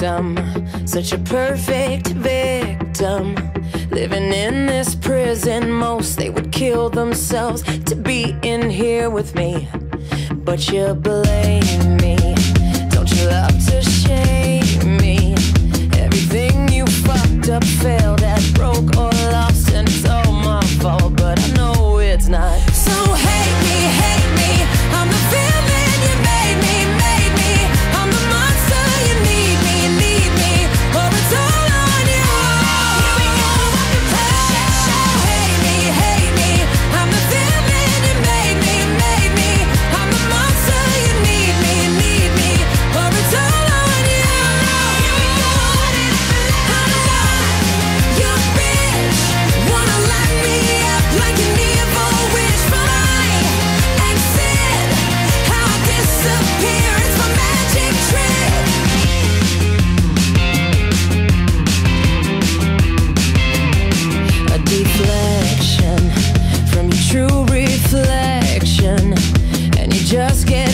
victim, such a perfect victim. Living in this prison, most they would kill themselves to be in here with me. But you blame me, don't you love to shame me? Everything you fucked up, failed at, broke or lost, and it's all my fault, but I know it's not. So hate me, I'm the villain you made me. I'm the monster you need me, or it's all on you. Here we go, welcome to the shit show. Hate me, I'm the villain you made me. I'm the monster you need me, or it's all on you. Here we go, I don't want your bitch, wanna lock me up like an evil witch, but I exit, how I disappear, it's my magic trick. A deflection from your true reflection, and you just get